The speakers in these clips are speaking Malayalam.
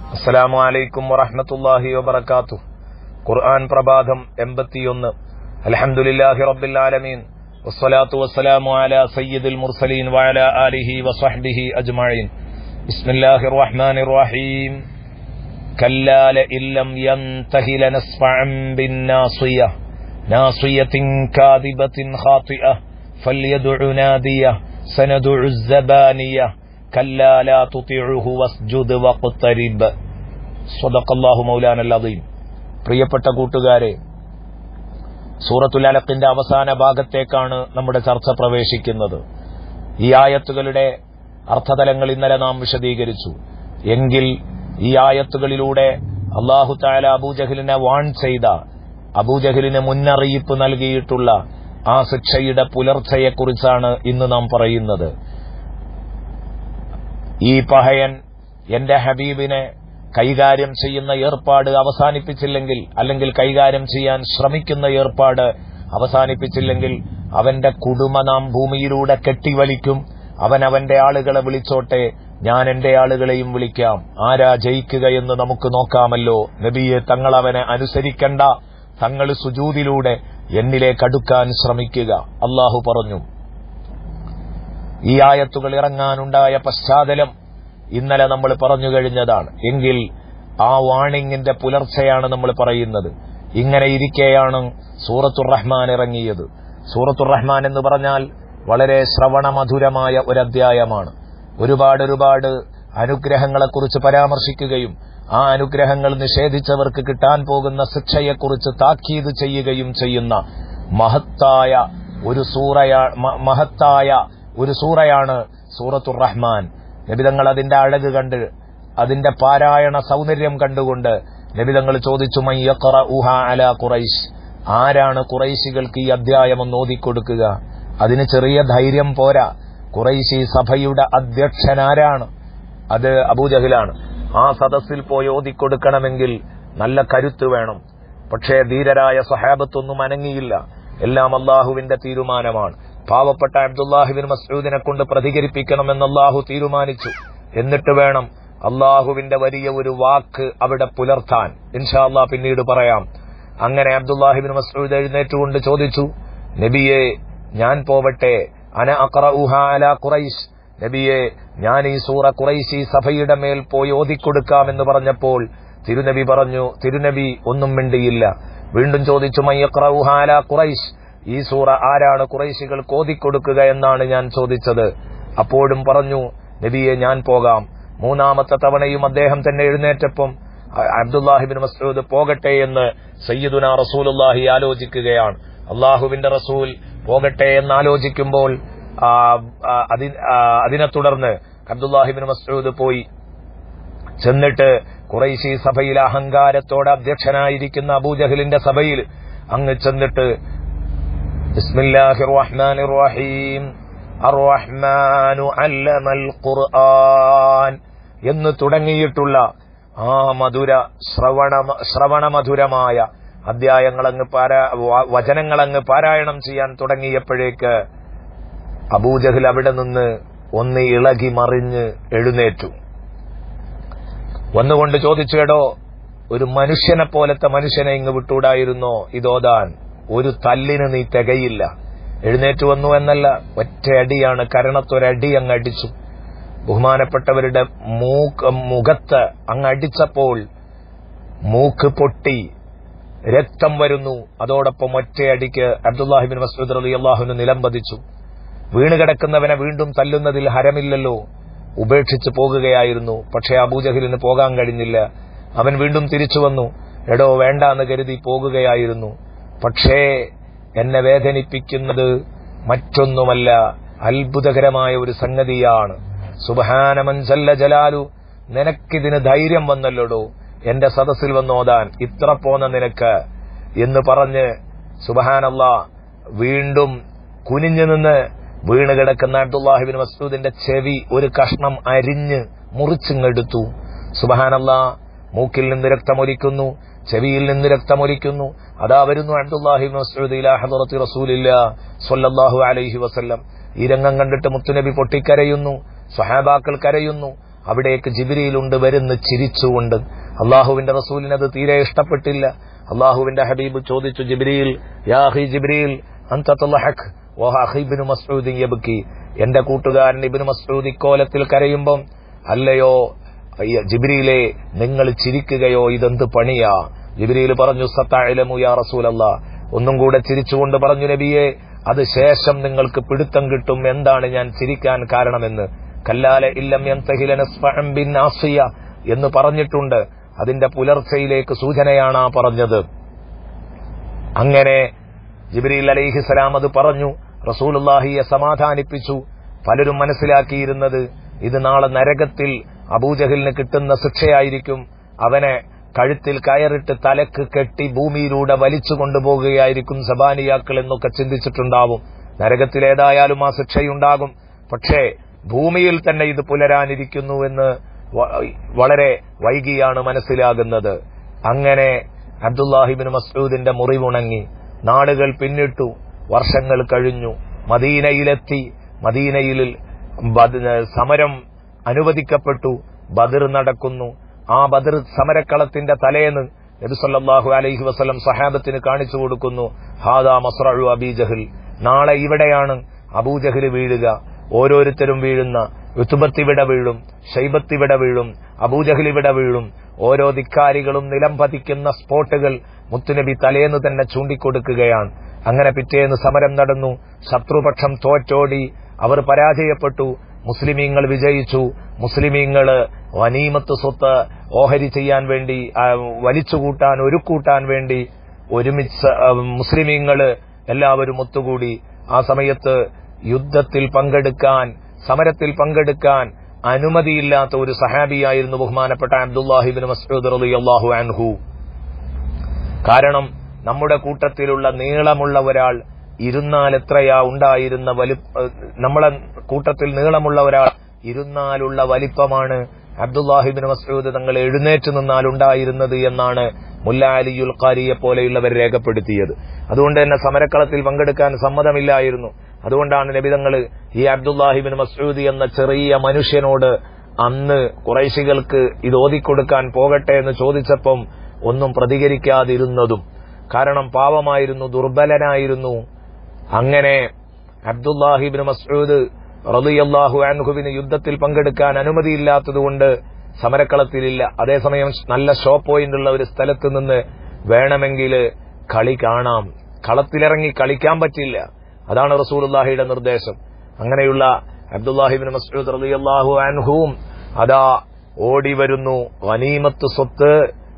അസ്സലാമു അലൈക്കും വറഹ്മത്തുള്ളാഹി വബറകാതുഹു. ഖുർആൻ പ്രഭാതം 81. അൽഹംദുലില്ലാഹി റബ്ബിൽ ആലമീൻ വസ്സലാത്തു വസ്സലാമു അലാ സയ്യിദിൽ മുർസലീൻ വഅലാ ആലിഹി വസഹ്ബിഹി അജ്മഈൻ. ബിസ്മില്ലാഹിർ റഹ്മാനിർ റഹീം. കല്ലാ ലഇല്ലം യൻതഹി ലനസ്ഫഅൻ ബിന്നാസിയ നാസിയത്തിൻ കാദിബത്തിൻ ഖാതിഅ ഫൽയദ്ഉ നാദിയ സനദ്ഉ الزبانിയ കല്ലാ ലാ തുതിഉഹു വസ്ജുദ് വഖ്തരിബ്. സ്വദഖല്ലാഹു മൗലാനൽ അദീം. പ്രിയപ്പെട്ട കൂട്ടുകാരെ, സൂറത്തുൽ അലഖിന്റെ അവസാന ഭാഗത്തേക്കാണ് നമ്മുടെ ചർച്ച പ്രവേശിക്കുന്നത്. ഈ ആയത്തുകളുടെ അർത്ഥതലങ്ങൾ ഇന്നലെ നാം വിശദീകരിച്ചു. എങ്കിൽ ഈ ആയത്തുകളിലൂടെ അല്ലാഹു തആല അബൂജഹലിനെ വാൺ ചെയ്ത, അബൂജഹലിന് മുന്നറിയിപ്പ് നൽകിയിട്ടുള്ള ആ ശിക്ഷയുടെ പുലർച്ചയെക്കുറിച്ചാണ് ഇന്ന് നാം പറയുന്നത്. ഈ പഹയൻ എന്റെ ഹബീബിനെ കൈകാര്യം ചെയ്യുന്ന ഏർപ്പാട് അവസാനിപ്പിച്ചില്ലെങ്കിൽ, അല്ലെങ്കിൽ കൈകാര്യം ചെയ്യാൻ ശ്രമിക്കുന്ന ഏർപ്പാട് അവസാനിപ്പിച്ചില്ലെങ്കിൽ അവന്റെ കുടുമ നാം ഭൂമിയിലൂടെ കെട്ടിവലിക്കും. അവൻ അവന്റെ ആളുകളെ വിളിച്ചോട്ടെ, ഞാൻ എന്റെ ആളുകളെയും വിളിക്കാം. ആരാ ജയിക്കുകയെന്ന് നമുക്ക് നോക്കാമല്ലോ. നബിയെ, തങ്ങൾ അവനെ അനുസരിക്കണ്ട, തങ്ങൾ സുജൂദിലൂടെ എന്നിലേക്ക് അടുക്കാൻ ശ്രമിക്കുക. അല്ലാഹു പറഞ്ഞു. ഈ ആയത്തുകൾ ഇറങ്ങാനുണ്ടായ പശ്ചാത്തലം ഇന്നലെ നമ്മൾ പറഞ്ഞു കഴിഞ്ഞതാണ്. എങ്കിൽ ആ വാണിങ്ങിന്റെ പുലർച്ചയാണ് നമ്മൾ പറയുന്നത്. ഇങ്ങനെ ഇരിക്കെയാണ് സൂറത്തുർ റഹ്മാൻ ഇറങ്ങിയത്. സൂറത്തുർ റഹ്മാൻ എന്ന് പറഞ്ഞാൽ വളരെ ശ്രവണമധുരമായ ഒരു അധ്യായമാണ്. ഒരുപാട് അനുഗ്രഹങ്ങളെക്കുറിച്ച് പരാമർശിക്കുകയും ആ അനുഗ്രഹങ്ങൾ നിഷേധിച്ചവർക്ക് കിട്ടാൻ പോകുന്ന ശിക്ഷയെക്കുറിച്ച് താക്കീത് ചെയ്യുകയും ചെയ്യുന്ന മഹത്തായ ഒരു സൂറയാണ് സൂറത്തുർ റഹ്മാൻ. നബിതങ്ങൾ അതിന്റെ അഴക് കണ്ട്, അതിന്റെ പാരായണ സൗന്ദര്യം കണ്ടുകൊണ്ട് നബിതങ്ങൾ ചോദിച്ചു, മൻ യഖറഉഹാ അലാ ഖുറൈശ്, ആരാണ് ഖുറൈശികൾക്ക് ഈ അധ്യായം ഒന്ന് ഓതിക്കൊടുക്കുക? അതിന് ചെറിയ ധൈര്യം പോരാ. ഖുറൈശി സഭയുടെ അധ്യക്ഷനാരാണ്? അത് അബൂജഹലാണ്. ആ സദസ്സിൽ പോയി ഓതിക്കൊടുക്കണമെങ്കിൽ നല്ല കരുത്ത് വേണം. പക്ഷേ ധീരരായ സഹാബത്തൊന്നും അനങ്ങിയില്ല. എല്ലാം അല്ലാഹുവിന്റെ തീരുമാനമാണ്. പാവപ്പെട്ട അബ്ദുല്ലാഹിബിൻ മസ്ഊദിനെ കൊണ്ട് പ്രതികരിപ്പിക്കണമെന്ന് അല്ലാഹു തീരുമാനിച്ചു. എന്നിട്ട് വേണം അല്ലാഹുവിന്റെ വലിയ ഒരു വാക്ക് അവിടെ പുലർത്താൻ. ഇൻഷാ അല്ലാഹ് പിന്നീട് പറയാം. അങ്ങനെ അബ്ദുല്ലാഹിബിൻ മസ്ഊദ് എഴുന്നേറ്റുകൊണ്ട് ചോദിച്ചു, നബിയെ, ഞാൻ പോവട്ടെ? അന അഖറഉഹാ അലാ ഖുറൈശ്, നബിയെ, ഞാൻ ഈ സൂറ ഖുറൈശി സഭയുടെ മേൽ പോയി ഓതിക്കൊടുക്കാമെന്ന് പറഞ്ഞപ്പോൾ തിരുനബി ഒന്നും മിണ്ടിയില്ല. വീണ്ടും ചോദിച്ചു, മൻ യഖറഉഹാ അലാ ഖുറൈശ്, ഈ സൂറ ആരാണ് ഖുറൈശികൾക്ക് ഓതിക്കൊടുക്കുക എന്നാണ് ഞാൻ ചോദിച്ചത്. അപ്പോഴും പറഞ്ഞു, നബിയെ, ഞാൻ പോകാം. മൂന്നാമത്തെ തവണയും അദ്ദേഹം തന്നെ എഴുന്നേറ്റപ്പം അബ്ദുല്ലാഹിബിൻ മസ്ഊദ് പോകട്ടെ എന്ന് സയ്യിദുനാ റസൂലുള്ളാഹി ആലോചിക്കുകയാണ്. അല്ലാഹുവിന്റെ റസൂൽ പോകട്ടെ എന്ന് ആലോചിക്കുമ്പോൾ അതിനെ തുടർന്ന് അബ്ദുല്ലാഹിബിൻ മസ്ഊദ് പോയി. ചെന്നിട്ട് ഖുറൈശി സഭയിൽ അഹങ്കാരത്തോടെ അധ്യക്ഷനായിരിക്കുന്ന അബൂജഹലിന്റെ സഭയിൽ അങ്ങ് ചെന്നിട്ട് ബിസ്മില്ലാഹിർ റഹ്മാനിർ റഹീം അർ-റഹ്മാനു അല്ലമൽ ഖുർആൻ എന്ന് തുടങ്ങിയിട്ടുള്ള ആ ശ്രവണമധുരമായ വചനങ്ങളങ്ങ് പാരായണം ചെയ്യാൻ തുടങ്ങിയപ്പോഴേക്ക് അബൂജഹൽ അവിടെ നിന്ന് ഒന്ന് ഇളകി മറിഞ്ഞ് എഴുന്നേറ്റു. വന്നുകൊണ്ട് ചോദിച്ചു, എടോ, ഒരു മനുഷ്യനെ പോലത്തെ മനുഷ്യനെ ഇങ്ങ് വിട്ടൂടായിരുന്നോ ഇതോതാൻ? ഒരു തല്ലിന് നീ തികയില്ല. എഴുന്നേറ്റു വന്നു എന്നല്ല, ഒറ്റയടിയാണ്, കരണത്തൊരടി അങ്ങ് അടിച്ചു. ബഹുമാനപ്പെട്ടവരുടെ മുഖത്ത് അങ്ങ് അടിച്ചപ്പോൾ മൂക്ക് പൊട്ടി രക്തം വരുന്നു. അതോടൊപ്പം ഒറ്റയടിക്ക് അബ്ദുല്ലാഹിബിൻ മസ്ഊദ് റളിയല്ലാഹു അൻഹു നിലംപതിച്ചു. വീണുകിടക്കുന്നവനെ വീണ്ടും തല്ലുന്നതിൽ ഹരമില്ലല്ലോ. ഉപേക്ഷിച്ച് പോകുകയായിരുന്നു. പക്ഷേ അബൂജഹലിന് പോകാൻ കഴിഞ്ഞില്ല. അവൻ വീണ്ടും തിരിച്ചു വന്നു. എടോ, വേണ്ടാന്ന് കരുതി പോകുകയായിരുന്നു. പക്ഷേ എന്നെ വേദനിപ്പിക്കുന്നത് മറ്റൊന്നുമല്ല, അത്ഭുതകരമായ ഒരു സംഗതിയാണ്. സുബ്ഹാന മൻ ജല്ല ജലാലു, നിനക്കിതിന് ധൈര്യം വന്നല്ലോടോ എന്റെ സദസ്സിൽ വന്നോതാൻ, ഇത്ര പോന്ന നിനക്ക് എന്ന് പറഞ്ഞ് സുബ്ഹാനല്ലാഹ് വീണ്ടും കുനിഞ്ഞു നിന്ന് വീണുകിടക്കുന്ന അബ്ദുല്ലാഹിബിൻ മസ്ഊദിന്റെ ചെവി ഒരു കഷ്ണം അരിഞ്ഞ് മുറിച്ചിങ്ങെടുത്തു. സുബ്ഹാനല്ലാഹ്, മൂക്കിൽ നിന്ന് രക്തമൊലിക്കുന്നു, ചെവിയിൽ നിന്ന് രക്തമൊലിക്കുന്നു. അതാ വരുന്നു അബ്ദുല്ലാഹിബിൻ മസ്ഊദ് ഇലാ ഹദറത്തി റസൂലില്ലാഹി സ്വല്ലല്ലാഹു അലൈഹി വസല്ലം. ഈ രംഗം കണ്ടിട്ട് മുത്തുനബി പൊട്ടിക്കരയുന്നു, സ്വഹാബാക്കൾ കരയുന്നു. അവിടേക്ക് ജിബ്രീലുണ്ട് വരുന്നു ചിരിച്ചുകൊണ്ട്. അള്ളാഹുവിന്റെ റസൂലിനത് തീരെ ഇഷ്ടപ്പെട്ടില്ല. അള്ളാഹുവിന്റെ ഹബീബ് ചോദിച്ചു, ജിബ്രീൽ, യാ അഖി ജിബ്രീൽ അൻത തളഹക് വ അഖി ഇബ്നു മസ്ഊദ് യബ്കി. എന്റെ കൂട്ടുകാരൻ ഇബ്നു മസ്ഊദ് ഇക്കോലത്തിൽ കരയുമ്പം അല്ലയോ ജിബ്രീലെ നിങ്ങൾ ചിരിക്കുകയോ, ഇതെന്ത് പണിയാ? ജിബ്രീൽ പറഞ്ഞു, സതഅലമു യാ റസൂലല്ലാഹ്. ഒന്നും കൂടെ ചിരിച്ചുകൊണ്ട് പറഞ്ഞു, നബിയെ അത് ശേഷം നിങ്ങൾക്ക് പിടുത്തം കിട്ടും എന്താണ് ഞാൻ ചിരിക്കാൻ കാരണമെന്ന്. കല്ലാല ഇല്ലം യൻതഹി ലനസ്ഫഅൻ ബിന്നാസിയ എന്ന് പറഞ്ഞിട്ടുണ്ട്. അതിന്റെ പുലർച്ചയിലേക്ക് സൂചനയാണ് ആ പറഞ്ഞത്. അങ്ങനെ ജിബ്രീൽ അലൈഹിസ്സലാം അത് പറഞ്ഞു, റസൂലുള്ളാഹിയെ സമാധാനിപ്പിച്ചു. പലരും മനസ്സിലാക്കിയിരുന്നത് ഇത് നാളെ നരകത്തിൽ അബൂജഹലിന് കിട്ടുന്ന ശിക്ഷയായിരിക്കും. അവനെ കഴുത്തിൽ കയറിട്ട് തലക്ക് കെട്ടി ഭൂമിയിലൂടെ വലിച്ചു കൊണ്ടുപോകുകയായിരിക്കും സബാനിയാക്കൾ എന്നൊക്കെ ചിന്തിച്ചിട്ടുണ്ടാവും. നരകത്തിലേതായാലും ആ ശിക്ഷയുണ്ടാകും. പക്ഷേ ഭൂമിയിൽ തന്നെ ഇത് പുലരാനിരിക്കുന്നു എന്ന് വളരെ വൈകിയാണ് മനസ്സിലാകുന്നത്. അങ്ങനെ അബ്ദുല്ലാഹിബ്നു മസ്ഊദിന്റെ മുറിവുണങ്ങി. നാളുകൾ പിന്നിട്ടു, വർഷങ്ങൾ കഴിഞ്ഞു. മദീനയിലെത്തി. മദീനയിൽ സമരം അനുവദിക്കപ്പെട്ടു. ബദർ നടക്കുന്നു. ആ ബദർ സമരക്കളത്തിന്റെ തലേന്ന് നബി സല്ലല്ലാഹു അലൈഹി വസല്ലം സഹാബത്തിന് കാണിച്ചു കൊടുക്കുന്നു, ഹാദാ മസ്റഉ അബീ ജഹൽ. നാളെ ഇവിടെയാണ് അബൂജഹൽ വീഴുക. ഓരോരുത്തരും വീഴുന്ന, ഉത്ബത്ത് ഇവിടെ വീഴും, ഷൈബത്ത് ഇവിടെ വീഴും, അബൂജഹൽ ഇവിടെ വീഴും. ഓരോ ധിക്കാരികളും നിലം പതിക്കുന്ന സ്പോട്ടുകൾ മുത്തുനബി തലേന്ന് തന്നെ ചൂണ്ടിക്കൊടുക്കുകയാണ്. അങ്ങനെ പിറ്റേന്ന് സമരം നടന്നു. ശത്രുപക്ഷം തോറ്റോടി, അവർ പരാജയപ്പെട്ടു. മുസ്ലിമീങ്ങൾ വിജയിച്ചു. മുസ്ലിമീങ്ങൾ ഗനീമത്ത് സ്വത്ത് ഓഹരി ചെയ്യാൻ വേണ്ടി, വലിച്ചുകൂട്ടാൻ, ഒരുക്കൂട്ടാൻ വേണ്ടി ഒരുമിച്ച് മുസ്ലിമീങ്ങൾ എല്ലാവരും ഒത്തുകൂടി. ആ സമയത്ത് യുദ്ധത്തിൽ പങ്കെടുക്കാൻ, സമരത്തിൽ പങ്കെടുക്കാൻ അനുമതിയില്ലാത്ത ഒരു സഹാബിയായിരുന്നു ബഹുമാനപ്പെട്ട അബ്ദുല്ലാഹിബ്നു മസ്ഊദ് റളിയല്ലാഹു അൻഹു. കാരണം നമ്മുടെ കൂട്ടത്തിലുള്ള നീളമുള്ള ഒരാൾ ഇരുന്നാൽ എത്രയാ ഉണ്ടായിരുന്ന നമ്മളെ കൂട്ടത്തിൽ നീളമുള്ള ഒരാൾ ഇരുന്നാലുള്ള വലിപ്പമാണ് അബ്ദുല്ലാഹിബ്നു മസ്ഊദ് തങ്ങൾ എഴുന്നേറ്റ് നിന്നാൽ ഉണ്ടായിരുന്നത് എന്നാണ് മുല്ല അലിയുൽ ഖാരിയെ പോലെയുള്ളവർ രേഖപ്പെടുത്തിയത്. അതുകൊണ്ട് തന്നെ സമരക്കളത്തിൽ പങ്കെടുക്കാൻ സമ്മതമില്ലായിരുന്നു. അതുകൊണ്ടാണ് നബി തങ്ങൾ ഈ അബ്ദുല്ലാഹിബ്നു മസ്ഊദ് എന്ന ചെറിയ മനുഷ്യനോട് അന്ന് ഖുറൈശികൾക്ക് ഇത് ഓതിക്കൊടുക്കാൻ പോകട്ടെ എന്ന് ചോദിച്ചപ്പം ഒന്നും പ്രതികരിക്കാതിരുന്നതും. കാരണം പാവമായിരുന്നു, ദുർബലനായിരുന്നു. അങ്ങനെ അബ്ദുല്ലാഹിബ്നു മസ്ഊദ് റളിയല്ലാഹു അൻഹുവിന് യുദ്ധത്തിൽ പങ്കെടുക്കാൻ അനുമതിയില്ലാത്തതുകൊണ്ട് സമരക്കളത്തിലില്ല. അതേസമയം നല്ല ഷോ പോയിന്റ് ഉള്ള ഒരു സ്ഥലത്ത് നിന്ന് വേണമെങ്കിൽ കളി കാണാം. കളത്തിലിറങ്ങി കളിക്കാൻ പറ്റില്ല. അതാണ് റസൂലുള്ളാഹിയുടെ നിർദ്ദേശം. അങ്ങനെയുള്ള അബ്ദുല്ലാഹിബ്നു മസ്ഊദ് റളിയല്ലാഹു അൻഹുവും അതാ ഓടി വരുന്നു. ഗനീമത്ത് സ്വത്ത്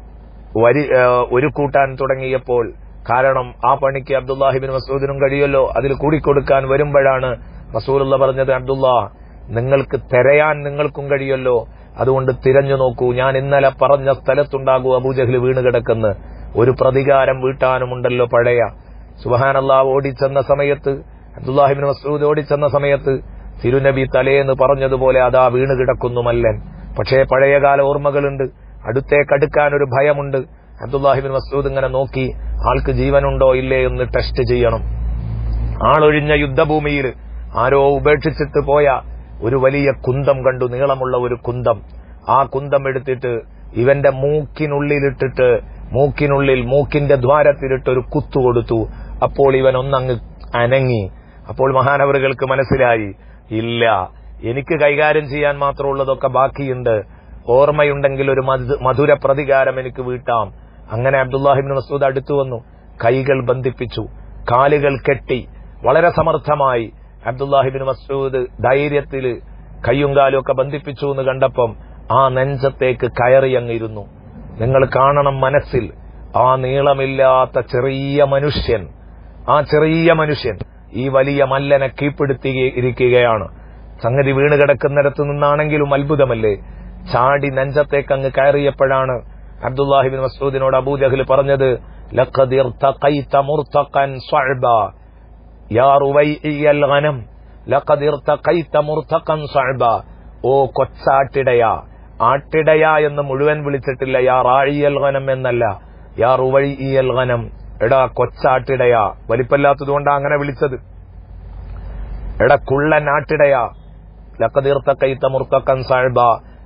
ഒരുക്കൂട്ടാൻ തുടങ്ങിയപ്പോൾ, കാരണം ആ പണിക്ക് അബ്ദുല്ലാഹിബ്നു മസ്ഊദിനും കഴിയല്ലോ, അതിൽ കൂടിക്കൊടുക്കാൻ വരുമ്പോഴാണ് റസൂലുള്ള പറഞ്ഞത്, അബ്ദുല്ലാ നിങ്ങൾക്ക് തിരയാൻ നിങ്ങൾക്കും കഴിയല്ലോ, അതുകൊണ്ട് തിരഞ്ഞു നോക്കൂ. ഞാൻ ഇന്നലെ പറഞ്ഞ സ്ഥലത്തുണ്ടാകൂ അബൂജഹൽ വീണ് കിടക്കുന്ന ഒരു പ്രതികാരം വീട്ടാനുമുണ്ടല്ലോ പഴയ. സുബ്ഹാനല്ലാഹ്. ഓടിച്ചെന്ന സമയത്ത്, അബ്ദുല്ലാഹിബ്നു മസ്ഊദ് ഓടിച്ചെന്ന സമയത്ത് തിരുനബി തലേന്ന് പറഞ്ഞതുപോലെ അതാ വീണ് കിടക്കുന്നു മല്ലൻ. പക്ഷേ പഴയകാല ഓർമ്മകളുണ്ട്. അടുത്തേക്കടുക്കാൻ ഒരു ഭയമുണ്ട്. അബ്ദുല്ലാഹിബ്നു മസ്ഊദ് ഇങ്ങനെ നോക്കി, ആൾക്ക് ജീവനുണ്ടോ ഇല്ലേ എന്ന് ടെസ്റ്റ് ചെയ്യണം. ആളൊഴിഞ്ഞ യുദ്ധഭൂമിയിൽ ആരോ ഉപേക്ഷിച്ചിട്ട് പോയ ഒരു വലിയ കുന്തം കണ്ടു, നീളമുള്ള ഒരു കുന്തം. ആ കുന്തം എടുത്തിട്ട് ഇവന്റെ മൂക്കിനുള്ളിലിട്ടിട്ട്, മൂക്കിന്റെ ദ്വാരത്തിലിട്ട് ഒരു കുത്തു കൊടുത്തു. അപ്പോൾ ഇവൻ ഒന്നങ്ങ് അനങ്ങി. അപ്പോൾ മഹാനവറുകൾക്ക് മനസ്സിലായി, ഇല്ല, എനിക്ക് കൈകാര്യം ചെയ്യാൻ മാത്രമുള്ളതൊക്കെ ബാക്കിയുണ്ട്, ഓർമ്മയുണ്ടെങ്കിൽ ഒരു മധുര പ്രതികാരം എനിക്ക് വീട്ടാം. അങ്ങനെ അബ്ദുല്ലാഹിബ്നു മസ്ഊദ് അടുത്തു വന്നു. കൈകൾ ബന്ധിപ്പിച്ചു, കാലുകൾ കെട്ടി, വളരെ സമർത്ഥമായി അബ്ദുല്ലാഹിബ്നു മസ്ഊദ് ധൈര്യത്തിൽ കയ്യും കാലും ഒക്കെ ബന്ധിപ്പിച്ചു എന്ന് കണ്ടപ്പം ആ നെഞ്ചത്തേക്ക് കയറിയങ്ങിരുന്നു. നിങ്ങൾ കാണണം മനസ്സിൽ ആ നീളമില്ലാത്ത ചെറിയ മനുഷ്യൻ, ആ ചെറിയ മനുഷ്യൻ ഈ വലിയ മല്ലനെ കീഴ്പ്പെടുത്തിയിരിക്കുകയാണ്. സംഗതി വീണ് കിടക്കുന്നിടത്ത് നിന്നാണെങ്കിലും അത്ഭുതമല്ലേ. ചാടി നെഞ്ചത്തേക്ക് അങ്ങ് കയറിയപ്പോഴാണ് അബ്ദുല്ലാഹിബ്നു മസ്ഊദിനോട് അബൂജഹൽ പറഞ്ഞത്, ലഖദ് ഇർതഖൈത മുർതഖൻ സ്വഅബാ യാ റുവൈഇയൽ ഗനം, ലഖദ് ഇർതഖൈത മുർതഖൻ സ്വഅബാ. ഓ കൊച്ചാട്ടിടയാ, ആട്ടിടയാ എന്ന് മുഴുവൻ വിളിച്ചിട്ടില്ല, യാ റാഇയൽ ഗനം എന്നല്ല, യാ റുവൈഇയൽ ഗനം. എടാ കൊച്ചാട്ടിടയാ, വലിപ്പല്ലാത്തതുകൊണ്ടാ അങ്ങനെ വിളിച്ചത്. എടാ കുള്ളൻ ആട്ടിടയാ, ലഖദ് ഇർതഖൈത മുർതഖൻ സ്വഅബാ,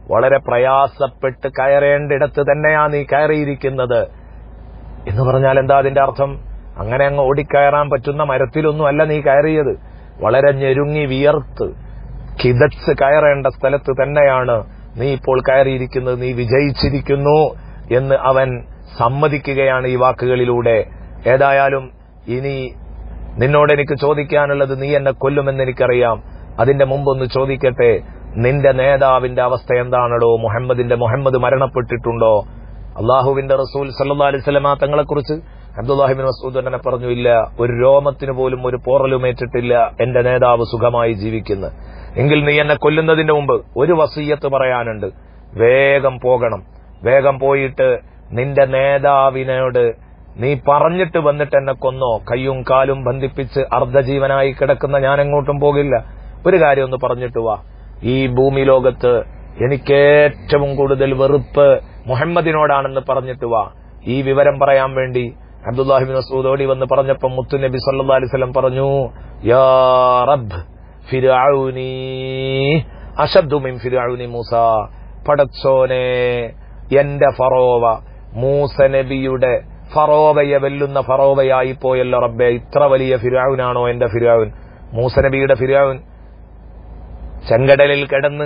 വളരെ പ്രയാസപ്പെട്ട് കയറേണ്ടിടത്ത് തന്നെയാ നീ കയറിയിരിക്കുന്നത് എന്ന് പറഞ്ഞാൽ എന്താ അതിന്റെ അർത്ഥം? അങ്ങനെ അങ്ങ് ഓടിക്കയറാൻ പറ്റുന്ന മരത്തിലൊന്നും അല്ല നീ കയറിയത്. വളരെ ഞെരുങ്ങി വിയർത്ത് കിതച്ച് കയറേണ്ട സ്ഥലത്ത് തന്നെയാണ് നീ ഇപ്പോൾ കയറിയിരിക്കുന്നത്. നീ വിജയിച്ചിരിക്കുന്നു എന്ന് അവൻ സമ്മതിക്കുകയാണ് ഈ വാക്കുകളിലൂടെ. ഏതായാലും ഇനി നിന്നോട് എനിക്ക് ചോദിക്കാനുള്ളത്, നീ എന്നെ കൊല്ലുമെന്ന് എനിക്കറിയാം. അതിന്റെ മുമ്പൊന്ന് ചോദിക്കട്ടെ, നിന്റെ നേതാവിന്റെ അവസ്ഥ എന്താണോ? മുഹമ്മദ് മരണപ്പെട്ടിട്ടുണ്ടോ? അള്ളാഹുവിന്റെ റസൂൽ സല്ലല്ലാഹു അലൈഹി വസല്ലമ തങ്ങളെക്കുറിച്ച് അബ്ദുല്ലാഹി ഇബ്നു മസ്ഊദ് തന്നെ പറഞ്ഞു, ഇല്ല, ഒരു രോമത്തിന് പോലും ഒരു പോറലുമേറ്റിട്ടില്ല, എന്റെ നേതാവ് സുഖമായി ജീവിക്കുന്നു. എങ്കിൽ നീ എന്നെ കൊല്ലുന്നതിന്റെ മുമ്പ് ഒരു വസിയ്യത്ത് പറയാനുണ്ട്. വേഗം പോകണം. വേഗം പോയിട്ട് നിന്റെ നേതാവിനോട് നീ പറഞ്ഞിട്ട് വന്നിട്ട് എന്നെ കൊന്നോ. കയ്യും കാലും ബന്ധിപ്പിച്ച് അർദ്ധജീവനായി കിടക്കുന്ന ഞാൻ എങ്ങോട്ടും പോകില്ല. ഒരു കാര്യം ഒന്ന് പറഞ്ഞിട്ട് വാ. ഈ ഭൂമി ലോകത്ത് എനിക്കേറ്റവും കൂടുതൽ വെറുപ്പ് മുഹമ്മദിനോടാണെന്ന് പറഞ്ഞിട്ട് വാ. ഈ വിവരം പറയാൻ വേണ്ടി അബ്ദുല്ലാഹി ഇബ്നു മസ്ഊദ് ഓടി വന്ന് പറഞ്ഞപ്പോൾ മുത്തുനബി സല്ലല്ലാഹു അലൈഹി വസല്ലം പറഞ്ഞു, യാ റബ്ബ് ഫിർഔനി അശദ്ദു മിൻ ഫിർഔനി മൂസ. പടച്ചോനെ, എന്റെ ഫറോവ മൂസ നബിയുടെ ഫറോവയെ വെല്ലുന്ന ഫറോവയായി പോയല്ലോ റബ്ബേ. ഇത്ര വലിയ ഫിർഔനാണോ എന്റെ ഫിർഔൻ? മൂസ നബിയുടെ ഫിർഔൻ ചെങ്കടലിൽ കിടന്ന്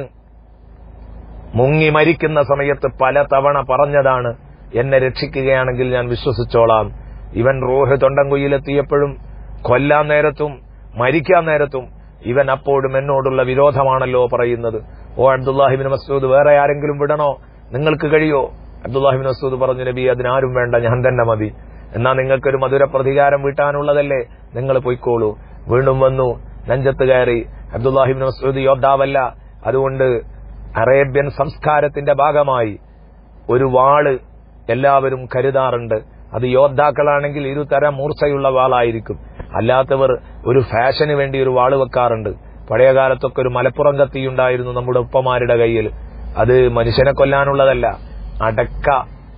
മുങ്ങി മരിക്കുന്ന സമയത്ത് പല തവണ പറഞ്ഞതാണ്, എന്നെ രക്ഷിക്കുകയാണെങ്കിൽ ഞാൻ വിശ്വസിച്ചോളാം. ഇവൻ റൂഹ് തൊണ്ടൻകുയ്യിലെത്തിയപ്പോഴും കൊല്ലാൻ നേരത്തും മരിക്കാൻ നേരത്തും ഇവൻ അപ്പോഴും എന്നോടുള്ള വിരോധമാണല്ലോ പറയുന്നത്. ഓ അബ്ദുല്ലാഹി ഇബ്നു മസ്ഊദ്, വേറെ ആരെങ്കിലും വിടണോ? നിങ്ങൾക്ക് കഴിയോ? അബ്ദുല്ലാഹി ഇബ്നു മസ്ഊദ് പറഞ്ഞു, നബി, അതിനാരും വേണ്ട, ഞാൻ തന്നെ മതി. എന്നാ നിങ്ങൾക്കൊരു മധുര പ്രതികാരം വീട്ടാനുള്ളതല്ലേ, നിങ്ങൾ പൊയ്ക്കോളൂ. വീണ്ടും വന്നു, നെഞ്ചത്ത് കയറി. അബ്ദുല്ലാഹി ഇബ്നു മസ്ഊദ് യോദ്ധാവല്ല, അതുകൊണ്ട് അറേബ്യൻ സംസ്കാരത്തിന്റെ ഭാഗമായി ഒരു വാള് എല്ലാവരും കരുതാറുണ്ട്. അത് യോദ്ധാക്കളാണെങ്കിൽ ഇരുതരം മൂർച്ചയുള്ള വാളായിരിക്കും. അല്ലാത്തവർ ഒരു ഫാഷന് വേണ്ടി ഒരു വാള് വെക്കാറുണ്ട്. പഴയ കാലത്തൊക്കെ ഒരു മലപ്പുറം കത്തിയുണ്ടായിരുന്നു നമ്മുടെ ഉപ്പമാരുടെ കയ്യിൽ. അത് മനുഷ്യനെ കൊല്ലാനുള്ളതല്ല, അടക്ക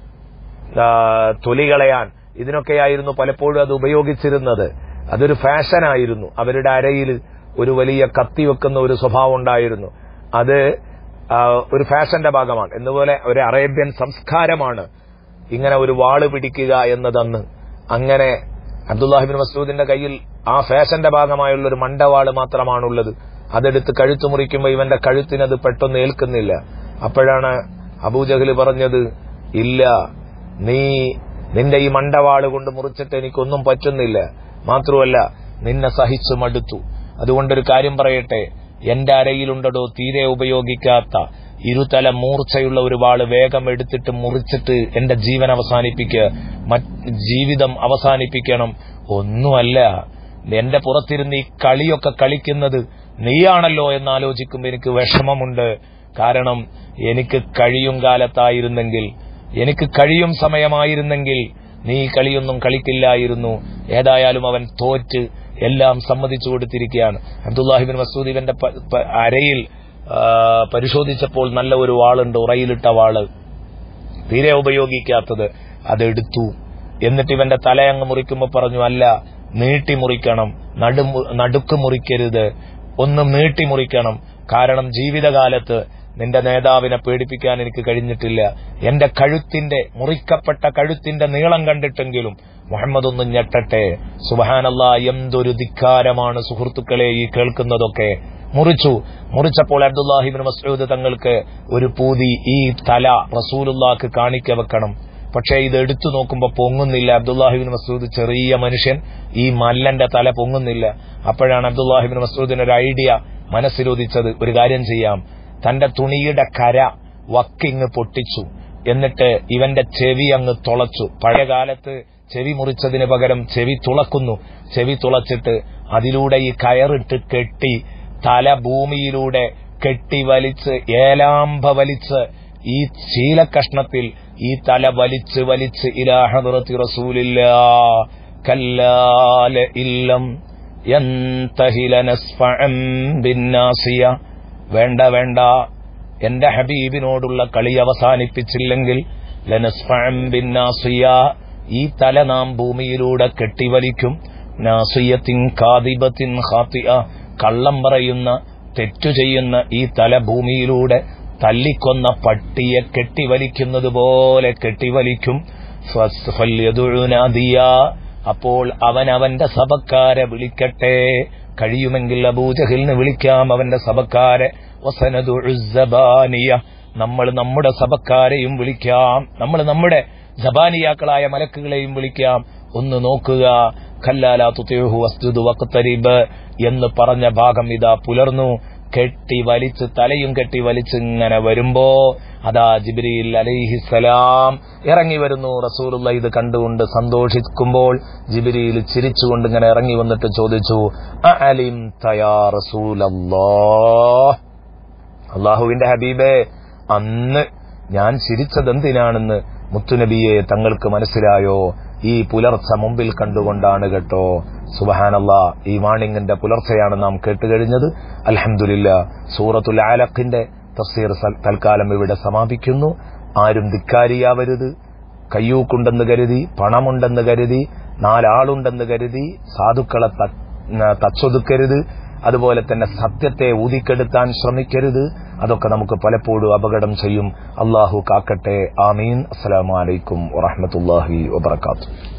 തൊലി കളയാൻ, ഇതിനൊക്കെയായിരുന്നു പലപ്പോഴും അത് ഉപയോഗിച്ചിരുന്നത്. അതൊരു ഫാഷനായിരുന്നു. അവരുടെ അരയിൽ ഒരു വലിയ കത്തി വെക്കുന്ന ഒരു സ്വഭാവം ഉണ്ടായിരുന്നു. അത് ഒരു ഫാഷന്റെ ഭാഗമാണ്. എന്നുപോലെ ഒരു അറേബ്യൻ സംസ്കാരമാണ് ഇങ്ങനെ ഒരു വാള് പിടിക്കുക എന്നതന്ന്. അങ്ങനെ അബ്ദുല്ലാഹി ഇബ്നു മസ്ഊദിന്റെ കയ്യിൽ ആ ഫാഷന്റെ ഭാഗമായുള്ള ഒരു മണ്ടവാള് മാത്രമാണുള്ളത്. അതെടുത്ത് കഴുത്ത് മുറിക്കുമ്പോൾ ഇവന്റെ കഴുത്തിനത് പെട്ടെന്ന് ഏൽക്കുന്നില്ല. അപ്പോഴാണ് അബൂജഹൽ പറഞ്ഞത്, ഇല്ല, നിന്റെ ഈ മണ്ടവാള് കൊണ്ട് മുറിച്ചിട്ട് എനിക്കൊന്നും പറ്റുന്നില്ല. മാത്രമല്ല, നിന്നെ സഹിച്ചു മടുത്തു. അതുകൊണ്ടൊരു കാര്യം പറയട്ടെ, എന്റെ അരയിലുണ്ടോ തീരെ ഉപയോഗിക്കാത്ത ഇരുതല മൂർച്ചയുള്ള ഒരു വാള്, വേഗം എടുത്തിട്ട് മുറിച്ചിട്ട് എന്റെ ജീവൻ അവസാനിപ്പിക്കുക, ജീവിതം അവസാനിപ്പിക്കണം. ഒന്നുമല്ല, എന്റെ പുറത്തിരുന്ന് ഈ കളിയൊക്കെ കളിക്കുന്നത് നീയാണല്ലോ എന്നാലോചിക്കുമ്പോൾ എനിക്ക് വിഷമമുണ്ട്. കാരണം എനിക്ക് കഴിയും കാലത്തായിരുന്നെങ്കിൽ, എനിക്ക് കഴിയും സമയമായിരുന്നെങ്കിൽ നീ കളിയൊന്നും കളിക്കില്ലായിരുന്നു. ഏതായാലും അവൻ തോറ്റ് എല്ലാം സമ്മതിച്ചു കൊടുത്തിരിക്കുകയാണ്. അബ്ദുല്ലാഹി ഇബ്നു മസ്ഊദ് ഇവന്റെ അരയിൽ പരിശോധിച്ചപ്പോൾ നല്ല ഒരു വാളുണ്ട്, ഉറയിലിട്ട വാള്, തീരെ ഉപയോഗിക്കാത്തത്. അതെടുത്തു. എന്നിട്ട് ഇവന്റെ തലയങ്ങ് മുറിക്കുമ്പോൾ പറഞ്ഞു, അല്ല, നീട്ടി മുറിക്കണം, നടുക്ക് മുറിക്കരുത്, ഒന്ന് നീട്ടി മുറിക്കണം. കാരണം ജീവിതകാലത്ത് നിന്റെ നേതാവിനെ പേടിപ്പിക്കാൻ എനിക്ക് കഴിഞ്ഞിട്ടില്ല. എന്റെ മുറിക്കപ്പെട്ട കഴുത്തിന്റെ നീളം കണ്ടിട്ടെങ്കിലും മുഹമ്മദ് ഒന്ന് ഞെട്ടട്ടെ. സുബ്ഹാനല്ലാഹ്, എന്തൊരു ധിക്കാരമാണ് സുഹൃത്തുക്കളെ ഈ കേൾക്കുന്നതൊക്കെ. മുറിച്ചപ്പോൾ അബ്ദുല്ലാഹി ഇബ്നു മസ്ഊദ് തങ്ങൾക്ക് ഒരു പൂതി, ഈ തല റസൂലുള്ളാഹിക്ക് കാണിക്ക വെക്കണം. പക്ഷേ ഇത് എടുത്തു നോക്കുമ്പോൾ പൊങ്ങുന്നില്ല. അബ്ദുല്ലാഹി ഇബ്നു മസ്ഊദ് ചെറിയ മനുഷ്യൻ, ഈ മല്ലന്റെ തല പൊങ്ങുന്നില്ല. അപ്പോഴാണ് അബ്ദുല്ലാഹി ഇബ്നു മസ്ഊദിന് ഒരു ഐഡിയ മനസ്സിലുദിച്ചത്. ഒരു കാര്യം ചെയ്യാം, തന്റെ തുണിയുടെ കര വക്കിങ് പൊട്ടിച്ചു, എന്നിട്ട് ഇവന്റെ ചെവി അങ്ങ് തുളച്ചു. പഴയ കാലത്ത് ചെവി മുറിച്ചതിന് പകരം ചെവി തുളക്കുന്നു. ചെവി തുളച്ചിട്ട് അതിലൂടെ ഈ കയറിട്ട് കെട്ടി തല ഭൂമിയിലൂടെ കെട്ടി വലിച്ച് ഏലാമ്പ വലിച്ച് ഈ ശീലക്കഷ്ണത്തിൽ ഈ തല വലിച്ച് വലിച്ച് ഇലാ ഹദ്റത്തി റസൂലില്ലാഹ് കല്ലാല ഇല്ലം യന്തഹി ലനസ്ഫഅൻ ബിന്നാസിയ. വേണ്ട, എന്റെ ഹബീബിനോടുള്ള കളി അവസാനിപ്പിച്ചില്ലെങ്കിൽ ലനസ്ഫഅൻ ബിന്നാസിയ, ഈ തല നാം ഭൂമിയിലൂടെ കെട്ടിവലിക്കും. നാസിയത്തിൻ കാദിബത്തിൻ ഖാതിഅ, കള്ളം പറയുന്ന തെറ്റു ചെയ്യുന്ന ഈ തല ഭൂമിയിലൂടെ തല്ലിക്കൊന്ന പട്ടിയെ കെട്ടിവലിക്കുന്നത് പോലെ കെട്ടിവലിക്കും. അപ്പോൾ അവന്റെ സഭക്കാരെ വിളിക്കട്ടെ. കഴിയുമെങ്കിൽ അബൂജഹലിന് വിളിക്കാം അവന്റെ സഭക്കാരെ. നമ്മൾ നമ്മുടെ സഭക്കാരെയും വിളിക്കാം, നമ്മൾ നമ്മുടെ ജബാനിയാക്കളായ മലക്കുകളെയും വിളിക്കാം. ഒന്ന് നോക്കുക, ഖല്ലാ തുതിഉഹു വസ്ജുദ് വഖ്തരിബ് എന്ന് പറഞ്ഞ ഭാഗം ഇതാ പുലർന്നു. കെട്ടിവലിച്ച് തലയും കെട്ടിവലിച്ച് ഇങ്ങനെ വരുമ്പോ അതാ ജിബ്രീൽ അലൈഹിസ്സലാം ഇറങ്ങി വരുന്നു. റസൂലുള്ളാഹി ഇത് കണ്ടുകൊണ്ട് സന്തോഷിക്കുമ്പോൾ ജിബ്രീൽ ചിരിച്ചുകൊണ്ട് ഇങ്ങനെ ഇറങ്ങി വന്നിട്ട് ചോദിച്ചു, അഅലിംത യാ റസൂലല്ലാഹ്, അല്ലാഹുവിന്റെ ഹബീബേ, അന്ന് ഞാൻ ചിരിച്ചതെന്തിനാണെന്ന് മുത്തുനബിയെ തങ്ങൾക്ക് മനസ്സിലായോ? ഈ പുലർച്ച മുമ്പിൽ കണ്ടുകൊണ്ടാണ് കേട്ടോ. സുബ്ഹാനല്ലാഹ്, ഈ വാണിങ്ങിന്റെ പുലർച്ചയാണ് നാം കേട്ടുകഴിഞ്ഞത്. അൽഹംദുലില്ലാഹ്, സൂറത്തുൽ അലഖിന്റെ തഫ്സീർ തൽക്കാലം ഇവിടെ സമാപിക്കുന്നു. ആരും ധിക്കാരിയാവരുത്. കയ്യൂക്കുണ്ടെന്ന് കരുതി, പണമുണ്ടെന്ന് കരുതി, 4 ആളുണ്ടെന്ന് കരുതി സാധുക്കളെ തച്ചൊതുക്കരുത്. അതുപോലെ തന്നെ സത്യത്തെ ഊതിക്കെടുത്താൻ ശ്രമിക്കരുത്. അതൊക്കെ നമുക്ക് പലപ്പോഴും അപകടം ചെയ്യും. അല്ലാഹു കാക്കട്ടെ. ആമീൻ. അസ്സലാമു അലൈക്കും വറഹ്മത്തുള്ളാഹി വബറകാതുഹു.